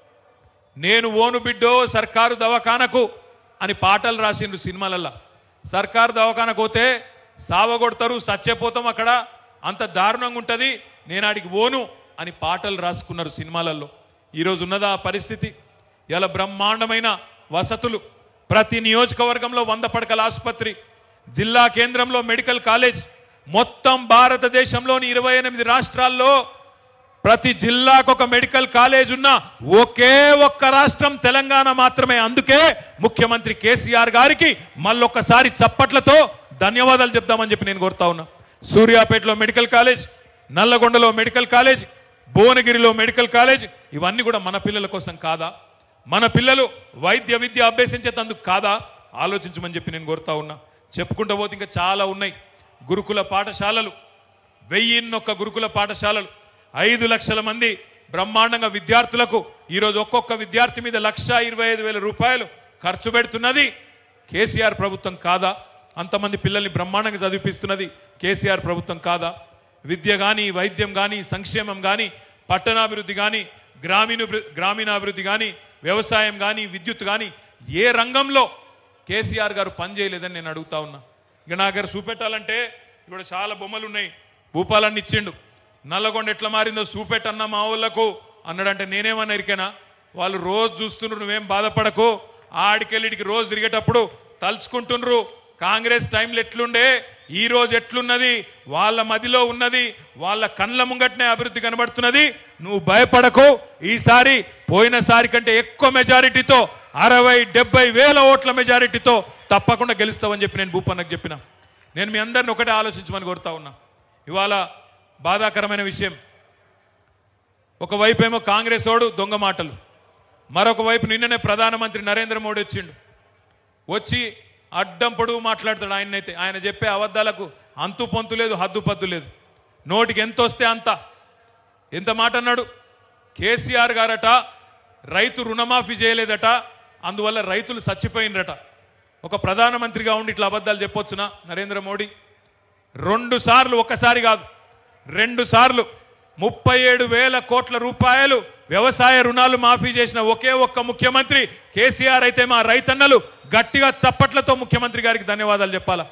నేను ఓను బిడ్డో సర్కారు దవాఖానకు అని పాటలు రాసిండ్రు సినిమాలల్లో. సర్కారు దవాఖానకు పోతే సావగొడతారు, సచ్చేపోతాం, అక్కడ అంత దారుణంగా ఉంటుంది, నేను ఆడికి ఓను అని పాటలు రాసుకున్నారు సినిమాలలో. ఈరోజు ఉన్నదా ఆ పరిస్థితి? ఇలా బ్రహ్మాండమైన వసతులు, ప్రతి నియోజకవర్గంలో 100 పడకల ఆసుపత్రి, జిల్లా కేంద్రంలో మెడికల్ కాలేజ్, మొత్తం భారతదేశంలోని 28 రాష్ట్రాల్లో ప్రతి జిల్లాకు ఒక మెడికల్ కాలేజ్ ఉన్న ఒకే ఒక్క రాష్ట్రం తెలంగాణ మాత్రమే. అందుకే ముఖ్యమంత్రి కేసీఆర్ గారికి మళ్ళొక్కసారి చప్పట్లతో ధన్యవాదాలు చెప్దామని చెప్పి నేను కోరుతా ఉన్నా. సూర్యాపేటలో మెడికల్ కాలేజ్, నల్లగొండలో మెడికల్ కాలేజ్, భువనగిరిలో మెడికల్ కాలేజ్, ఇవన్నీ కూడా మన పిల్లల కోసం కాదా? మన పిల్లలు వైద్య విద్య అభ్యసించేందుకు కాదా? ఆలోచించమని చెప్పి నేను కోరుతా ఉన్నా. చెప్పుకుంటూ పోతే ఇంకా చాలా ఉన్నాయి. గురుకుల పాఠశాలలు, 1001 గురుకుల పాఠశాలలు, 5 లక్షల మంది బ్రహ్మాండంగా విద్యార్థులకు ఈరోజు ఒక్కొక్క విద్యార్థి మీద 1,25,000 రూపాయలు ఖర్చు పెడుతున్నది కేసీఆర్ ప్రభుత్వం కాదా? అంతమంది పిల్లల్ని బ్రహ్మాండంగా చదివిపిస్తున్నది కేసీఆర్ ప్రభుత్వం కాదా? విద్య కానీ, వైద్యం కానీ, సంక్షేమం కానీ, పట్టణాభివృద్ధి కానీ, గ్రామీణాభివృద్ధి కానీ, వ్యవసాయం కానీ, విద్యుత్ కానీ ఏ రంగంలో కేసీఆర్ గారు పనిచేయలేదని నేను అడుగుతా ఉన్నా. ఇక నా దగ్గర చూపెట్టాలంటే ఇప్పుడు చాలా బొమ్మలు ఉన్నాయి. భూపాలన్నీ ఇచ్చిండు. నల్లగొండ ఎట్లా మారిందో చూపెట్టన్నా మా ఊళ్ళకు అన్నాడంటే నేనేమన్నా ఇరికేనా? వాళ్ళు రోజు చూస్తుండ్రు, నువ్వేం బాధపడకు, ఆడికెళ్ళిడికి రోజు తిరిగేటప్పుడు తలుచుకుంటుండ్రు కాంగ్రెస్ టైంలో ఎట్లుండే, ఈ రోజు ఎట్లున్నది, వాళ్ళ మదిలో ఉన్నది, వాళ్ళ కండ్ల ముంగట్నే అభివృద్ధి కనబడుతున్నది. నువ్వు భయపడకు, ఈసారి పోయినసారి కంటే ఎక్కువ మెజారిటీతో 60-70 వేల ఓట్ల మెజారిటీతో తప్పకుండా గెలుస్తావని చెప్పి నేను భూపన్నకు చెప్పిన. నేను మీ అందరిని ఒకటే ఆలోచించమని కోరుతా ఉన్నా. ఇవాళ బాధాకరమైన విషయం, ఒకవైపేమో కాంగ్రెస్ ఓడు దొంగ మాటలు, మరొక వైపు నిన్ననే ప్రధానమంత్రి నరేంద్ర మోడీ వచ్చి అడ్డం పొడుగు మాట్లాడతాడు. ఆయనైతే ఆయన చెప్పే అబద్ధాలకు అంతు పొంతు లేదు, హద్దు పద్దు లేదు. నోటికి ఎంత వస్తే అంత. ఎంత మాట అన్నాడు? కేసీఆర్ గారట రైతు రుణమాఫీ చేయలేదట, అందువల్ల రైతులు చచ్చిపోయినరట. ఒక ప్రధానమంత్రిగా ఉండి ఇట్లా అబద్ధాలు చెప్పొచ్చునా నరేంద్ర మోడీ? 2 సార్లు, ఒకసారి కాదు 2 సార్లు 37,000 కోట్ల రూపాయలు వ్యవసాయ రుణాలు మాఫీ చేసిన ఒకే ఒక్క ముఖ్యమంత్రి కేసీఆర్ అయితే మా రైతన్నలు గట్టిగా చప్పట్లతో ముఖ్యమంత్రి గారికి ధన్యవాదాలు చెప్పాలా.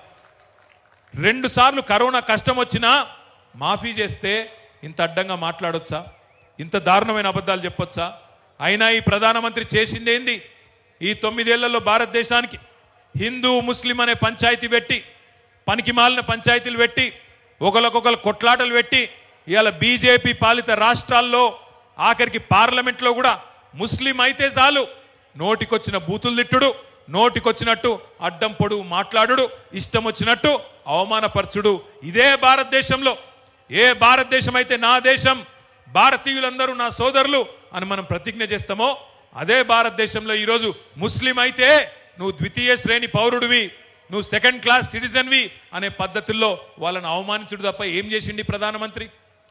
2 సార్లు కరోనా కష్టం వచ్చినా మాఫీ చేస్తే ఇంత అడ్డంగా మాట్లాడొచ్చా? ఇంత దారుణమైన అబద్ధాలు చెప్పొచ్చా? అయినా ఈ ప్రధానమంత్రి చేసిందేంది? ఈ 9 ఏళ్లలో భారతదేశానికి హిందూ ముస్లిం అనే పంచాయతీ పెట్టి, పనికి మాలిన పంచాయతీలు పెట్టి, ఒకరికొకరు కొట్లాటలు పెట్టి, ఇవాళ బీజేపీ పాలిత రాష్ట్రాల్లో ఆఖరికి పార్లమెంట్లో కూడా ముస్లిం అయితే చాలు నోటికొచ్చిన బూతులు తిట్టుడు, నోటికొచ్చినట్టు అడ్డం పొడుగు మాట్లాడుడు, ఇష్టం వచ్చినట్టు అవమానపరచుడు. ఇదే భారతదేశంలో, ఏ భారతదేశం అయితే నా దేశం, భారతీయులందరూ నా సోదరులు అని మనం ప్రతిజ్ఞ చేస్తామో అదే భారతదేశంలో ఈరోజు ముస్లిం అయితే నువ్వు ద్వితీయ శ్రేణి పౌరుడివి, నువ్వు సెకండ్ క్లాస్ సిటిజన్వి అనే పద్ధతుల్లో వాళ్ళని అవమానించుడు తప్ప ఏం చేసిండి ప్రధానమంత్రి?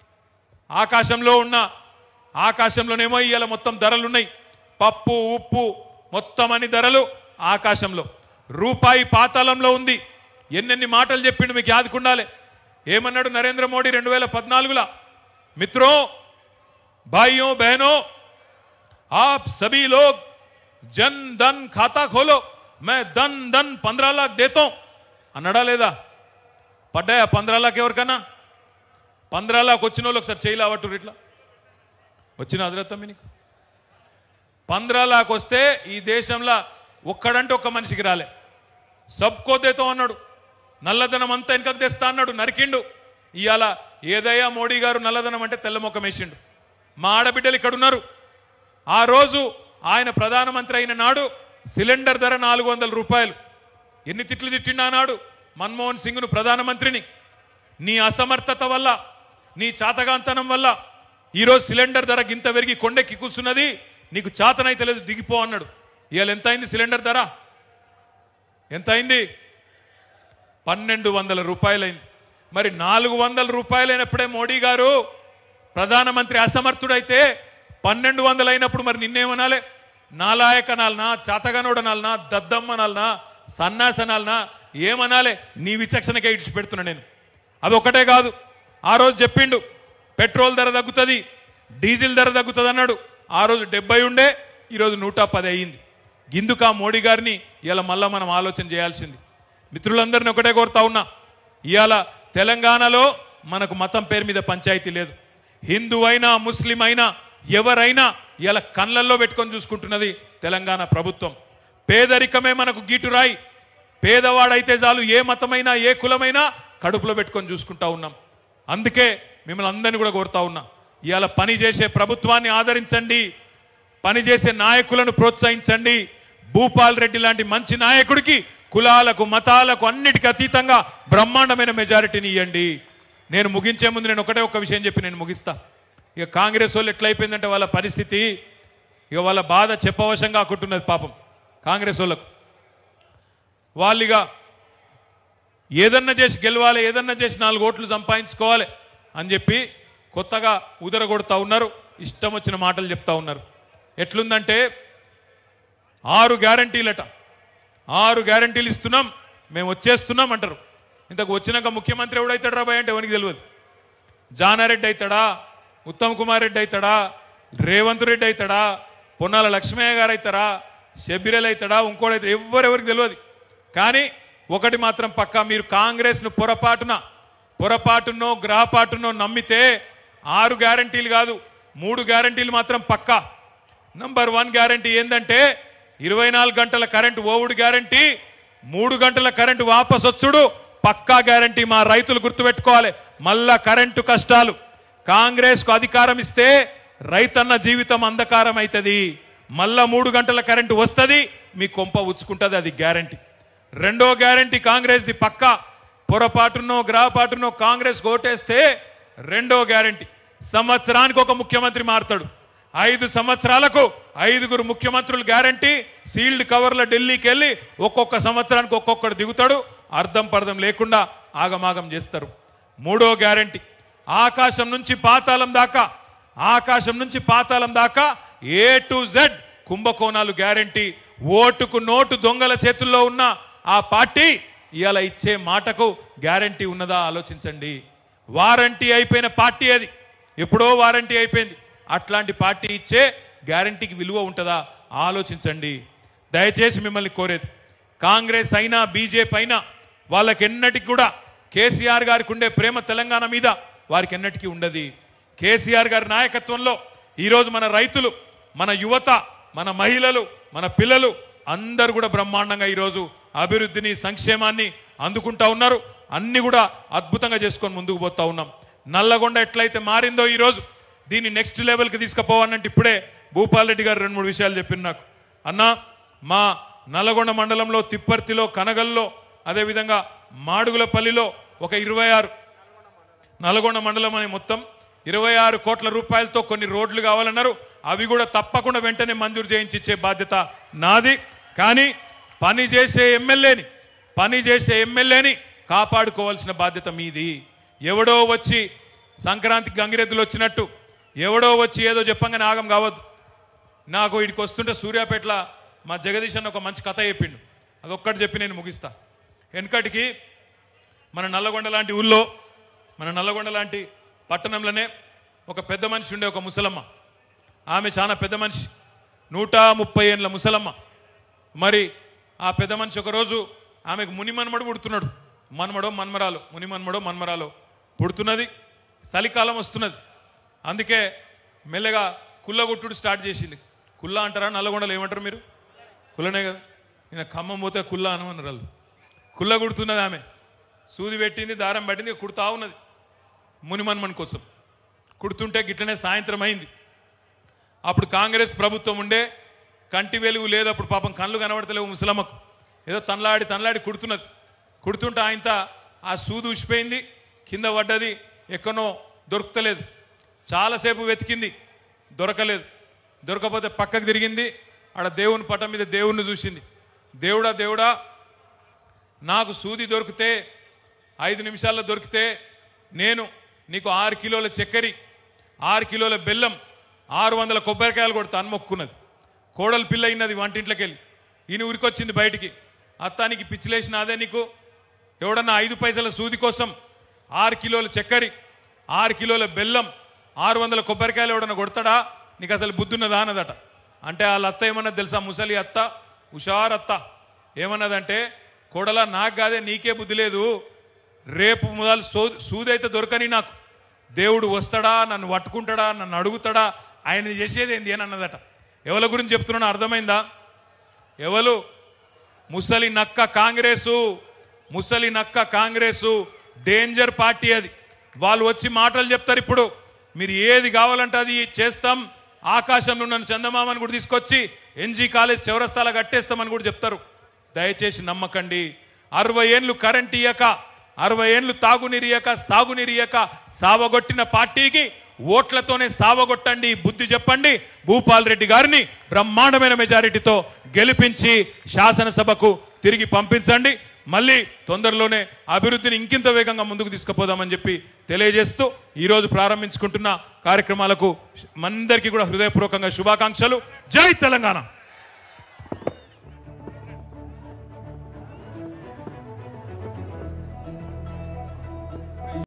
ఆకాశంలోనేమో ఇవాళ మొత్తం ధరలున్నాయి. పప్పు, ఉప్పు, మొత్తం అన్ని ధరలు ఆకాశంలో. రూపాయి పాతాళంలో ఉంది. ఎన్నెన్ని మాటలు చెప్పిండు మీకు యాదుకుండాలి. ఏమన్నాడు నరేంద్ర మోడీ 2014లో? మిత్రో भाइयों बहनों, आप सभी लोग जन धन खाता खोलो, मैं धन धन 15 लाख देता हूं అన్నాడా లేదా? పడ్డాయా 15 లాख ఎవరికన్నా? 15 లాख వచ్చిన వాళ్ళు ఒకసారి చేయలేవట్టు ఇట్లా వచ్చిన అదరత్తం నీకు 15 लाख వస్తే ఈ దేశంలో ఒక్కడంటే ఒక్క మనిషికి రాలే. సబ్కో దేతో అన్నాడు, నల్లధనం అంతా వెనకకు తెస్తా అన్నాడు, నరికిండు. ఇవాళ ఏదయ్యా మోడీ గారు నల్లధనం అంటే తెల్లమొక్కం వేసిండు. మా ఆడబిడ్డలు ఇక్కడ ఉన్నారు. ఆ రోజు ఆయన ప్రధానమంత్రి అయిన నాడు సిలిండర్ ధర 400 రూపాయలు. ఎన్ని తిట్లు తిట్టిండా నాడు మన్మోహన్ సింగ్ను ప్రధానమంత్రిని. నీ అసమర్థత వల్ల, నీ చాతగాంతనం వల్ల ఈరోజు సిలిండర్ ధర గింత పెరిగి కొండెక్కి కూర్చున్నది. నీకు చాతనైతే లేదు, దిగిపో అన్నాడు. ఇవాళ ఎంత అయింది సిలిండర్ ధర? ఎంత అయింది? 1200 రూపాయలైంది. మరి 400 రూపాయలైనప్పుడే మోడీ గారు ప్రధానమంత్రి అసమర్థుడైతే 1200 అయినప్పుడు మరి నిన్నేమనాలే? నాలాయక అనాలనా, చాతగానోడనాలనా, దద్దమ్మనాలనా, సన్నాసనాలనా, ఏమనాలే? నీ విచక్షణకే ఇడిచిపెడుతున్నా నేను. అది ఒకటే కాదు, ఆ రోజు చెప్పిండు పెట్రోల్ ధర తగ్గుతుంది, డీజిల్ ధర తగ్గుతుంది అన్నాడు. ఆ రోజు 70 ఉండే, ఈరోజు 110 అయ్యింది. గిందుకా మోడీ గారిని ఇలా మళ్ళా మనం ఆలోచన చేయాల్సింది. మిత్రులందరినీ ఒకటే కోరుతా ఉన్నా, ఇవాళ తెలంగాణలో మనకు మతం పేరు మీద పంచాయతీ లేదు. హిందూ అయినా ముస్లిం అయినా ఎవరైనా ఇలా కళ్ళల్లో పెట్టుకొని చూసుకుంటున్నది తెలంగాణ ప్రభుత్వం. పేదరికమే మనకు గీటురాయి. పేదవాడైతే చాలు, ఏ మతమైనా ఏ కులమైనా కడుపులో పెట్టుకొని చూసుకుంటా ఉన్నాం. అందుకే మిమ్మల్ని అందరినీ కూడా కోరుతా ఉన్నా, ఇవాళ పనిచేసే ప్రభుత్వాన్ని ఆదరించండి, పనిచేసే నాయకులను ప్రోత్సహించండి. భూపాల్ రెడ్డి లాంటి మంచి నాయకుడికి కులాలకు మతాలకు అన్నిటికీ అతీతంగా బ్రహ్మాండమైన మెజారిటీని ఇవ్వండి. నేను ముగించే ముందు నేను ఒకటే ఒక్క విషయం చెప్పి నేను ముగిస్తా. ఇక కాంగ్రెస్ వాళ్ళు ఎట్లయిపోయిందంటే వాళ్ళ పరిస్థితి, ఇక వాళ్ళ బాధ చెప్పవశంగా కాకుంటున్నది పాపం కాంగ్రెస్ వాళ్ళకు. వాళ్ళిగా ఏదన్నా చేసి గెలవాలి, ఏదన్నా చేసి 4 ఓట్లు సంపాదించుకోవాలి అని చెప్పి కొత్తగా ఉదరగొడతా ఉన్నారు. ఇష్టం వచ్చిన మాటలు చెప్తా ఉన్నారు. ఎట్లుందంటే 6 గ్యారంటీలట, 6 గ్యారంటీలు ఇస్తున్నాం, మేము వచ్చేస్తున్నాం అంటారు. ఇంతకు వచ్చినాక ముఖ్యమంత్రి ఎవడైతాడు రాబాయ్ అంటే ఎవరికి తెలియదు. జానారెడ్డి అవుతాడా, ఉత్తమ్ కుమార్ రెడ్డి అవుతాడా, రేవంత్ రెడ్డి అవుతాడా, పొన్నాల లక్ష్మయ్య గారు అవుతారా, షబ్బీరల్ అవుతాడా, ఇంకోడైతే ఎవరెవరికి తెలియదు. కానీ ఒకటి మాత్రం పక్కా, మీరు కాంగ్రెస్ను పొరపాటునో గ్రహపాటునో నమ్మితే 6 గ్యారంటీలు కాదు, 3 గ్యారంటీలు మాత్రం పక్కా. నంబర్ 1 గ్యారంటీ ఏంటంటే 24 గంటల కరెంటు ఓవుడు గ్యారంటీ, 3 గంటల కరెంటు వాపస్ వచ్చుడు పక్కా గ్యారంటీ. మా రైతులు గుర్తుపెట్టుకోవాలి, మళ్ళా కరెంటు కష్టాలు. కాంగ్రెస్ కు అధికారం ఇస్తే రైతన్న జీవితం అంధకారం అవుతుంది. మళ్ళా 3 గంటల కరెంటు వస్తుంది, మీ కొంప ఉచ్చుకుంటుంది, అది గ్యారంటీ. రెండో గ్యారంటీ కాంగ్రెస్ ది పక్కా. పొరపాటునో గ్రహపాటునో కాంగ్రెస్ ఓటేస్తే రెండో గ్యారంటీ, సంవత్సరానికి ఒక ముఖ్యమంత్రి మారుతాడు. 5 సంవత్సరాలకు 5గురు ముఖ్యమంత్రులు గ్యారంటీ. సీల్డ్ కవర్ల ఢిల్లీకి వెళ్ళి ఒక్కొక్క సంవత్సరానికి ఒక్కొక్కడు దిగుతాడు. అర్థం పర్థం లేకుండా ఆగమాగం చేస్తారు. మూడో గ్యారంటీ ఆకాశం నుంచి పాతాళం దాకా A to Z కుంభకోణాలు గ్యారంటీ. ఓటుకు నోటు దొంగల చేతుల్లో ఉన్న ఆ పార్టీ ఇవాళ ఇచ్చే మాటకు గ్యారంటీ ఉన్నదా ఆలోచించండి. వారంటీ అయిపోయిన పార్టీ అది, ఎప్పుడో వారంటీ అయిపోయింది. అట్లాంటి పార్టీ ఇచ్చే గ్యారంటీకి విలువ ఉంటుందా ఆలోచించండి. దయచేసి మిమ్మల్ని కోరేది, కాంగ్రెస్ అయినా బీజేపీ అయినా వాళ్ళకి ఎన్నటికి కూడా కేసీఆర్ గారికి ఉండే ప్రేమ తెలంగాణ మీద వారికి ఎన్నటికీ ఉండదు. కేసీఆర్ గారి నాయకత్వంలో ఈరోజు మన రైతులు, మన యువత, మన మహిళలు, మన పిల్లలు అందరూ కూడా బ్రహ్మాండంగా ఈరోజు అభివృద్ధిని సంక్షేమాన్ని అందుకుంటా ఉన్నారు. అన్ని కూడా అద్భుతంగా చేసుకొని ముందుకు పోతా ఉన్నాం. నల్లగొండ ఎట్లయితే మారిందో ఈరోజు దీన్ని నెక్స్ట్ లెవెల్కి తీసుకుపోవాలంటే ఇప్పుడే భూపాల్ రెడ్డి గారు 2-3 విషయాలు చెప్పింది నాకు. అన్నా, మా నల్లగొండ మండలంలో తిప్పర్తిలో, కనగల్లో, అదేవిధంగా మాడుగులపల్లిలో ఒక 26, నల్గొండ మండలం అని మొత్తం 26 కోట్ల రూపాయలతో కొన్ని రోడ్లు కావాలన్నారు. అవి కూడా తప్పకుండా వెంటనే మంజూరు చేయించి ఇచ్చే బాధ్యత నాది. కానీ పనిచేసే ఎమ్మెల్యేని కాపాడుకోవాల్సిన బాధ్యత మీది. ఎవడో వచ్చి సంక్రాంతికి గంగిరెద్దులు వచ్చినట్టు ఎవడో వచ్చి ఏదో చెప్పంగానే ఆగం కావద్దు. నాకు వీడికి వస్తుంటే సూర్యాపేటలో మా జగదీష్ అన్న ఒక మంచి కథ చెప్పిండు, అదొక్కటి చెప్పి నేను ముగిస్తా. వెనకటికి మన నల్లగొండ లాంటి ఊళ్ళో, మన నల్లగొండ లాంటి పట్టణంలోనే ఒక పెద్ద మనిషి ఉండే, ఒక ముసలమ్మ. ఆమె చాలా పెద్ద మనిషి, 130 ఏండ్ల ముసలమ్మ. మరి ఆ పెద్ద మనిషి ఒకరోజు ఆమెకు మునిమన్మడు పుడుతున్నాడు. మునిమన్మడో మన్మరాలో పుడుతున్నది. చలికాలం వస్తున్నది. అందుకే మెల్లగా కుల్లగొట్టుడు స్టార్ట్ చేసింది. కుల్ల అంటారా? నల్లగొండలు ఏమంటారు మీరు? కుల్లనే కదా. నేను ఖమ్మం పోతే కుల్ల అనమన్నారు వాళ్ళు. కుల్ల కుడుతున్నది ఆమె. సూది పెట్టింది, దారం పట్టింది, కుడుతా ఉన్నది మునిమన్మన్ కోసం. కుడుతుంటే గిట్లనే సాయంత్రం అయింది. అప్పుడు కాంగ్రెస్ ప్రభుత్వం ఉండే, కంటి వెలుగు లేదు. అప్పుడు పాపం కళ్ళు కనబడతలేవు ముసలమ్మకు. ఏదో తనలాడి కుడుతున్నది. కుడుతుంటే ఆయనత ఆ సూది ఉసిపోయింది, కింద పడ్డది, ఎక్కడో దొరుకుతలేదు. చాలాసేపు వెతికింది, దొరకలేదు. దొరకపోతే పక్కకు తిరిగింది. ఆడ దేవుని పటం మీద దేవుణ్ణి చూసింది. దేవుడా, నాకు సూది దొరికితే 5 నిమిషాల్లో దొరికితే నేను నీకు 6 కిలోల చక్కెర, 6 కిలోల బెల్లం, 600 కొబ్బరికాయలు కొడతా అని మొక్కున్నది. కోడలు పిల్ల అయినది వంటింట్లోకి వెళ్ళి. ఈయన ఉరికొచ్చింది బయటికి. అత్తానికి పిచ్చిలేసిన అదే నీకు ఎవడన్నా 5 పైసల సూది కోసం 6 కిలోల చక్కెర, 6 కిలోల బెల్లం, 600 కొబ్బరికాయలు ఎవడన్నా కొడతాడా? నీకు అసలు బుద్ధున్నదా అన్నదట. అంటే వాళ్ళ అత్త ఏమన్నది తెలుసా? ముసలి అత్త, హుషారత్త ఏమన్నదంటే, కోడలా నాకు కాదే, నీకే బుద్ధి లేదు. రేపు మొదలు సూదైతే దొరకని నాకు. దేవుడు వస్తాడా, నన్ను పట్టుకుంటాడా, నన్ను అడుగుతాడా, ఆయన చేసేది ఏంది అని అన్నదట. ఎవరి గురించి చెప్తున్నా అర్థమైందా? ఎవరు? ముసలి నక్క కాంగ్రెసు డేంజర్ పార్టీ అది. వాళ్ళు వచ్చి మాటలు చెప్తారు. ఇప్పుడు మీరు ఏది కావాలంటే అది చేస్తాం, ఆకాశంలో నన్ను చందమామని కూడా తీసుకొచ్చి ఎన్జీ కాలేజ్ చౌరస్తాలా కట్టేస్తామని కూడా చెప్తారు. దయచేసి నమ్మకండి. 60 ఏళ్ళు కరెంట్ ఇయ్యక, 60 ఏళ్ళు తాగునీరియక, సాగునీరియక సావగొట్టిన పార్టీకి ఓట్లతోనే సావగొట్టండి, బుద్ధి చెప్పండి. భూపాల్ రెడ్డి గారిని బ్రహ్మాండమైన మెజారిటీతో గెలిపించి శాసనసభకు తిరిగి పంపించండి. మళ్ళీ తొందరలోనే అభివృద్ధిని ఇంకింత వేగంగా ముందుకు తీసుకుపోదామని చెప్పి తెలియజేస్తూ ఈరోజు ప్రారంభించుకుంటున్న కార్యక్రమాలకు అందరికీ కూడా హృదయపూర్వకంగా శుభాకాంక్షలు. జై తెలంగాణ.